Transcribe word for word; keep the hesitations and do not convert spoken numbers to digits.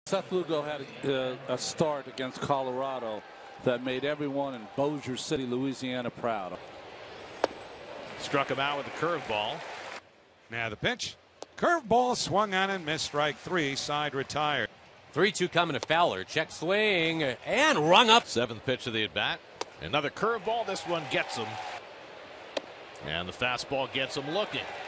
Seth Lugo had a, uh, a start against Colorado that made everyone in Bossier City, Louisiana proud. Struck him out with a curveball. Now the pitch. Curveball swung on and missed. Strike three. Side retired. three two coming to Fowler. Check swing and rung up. Seventh pitch of the at bat. Another curveball. This one gets him. And the fastball gets him looking.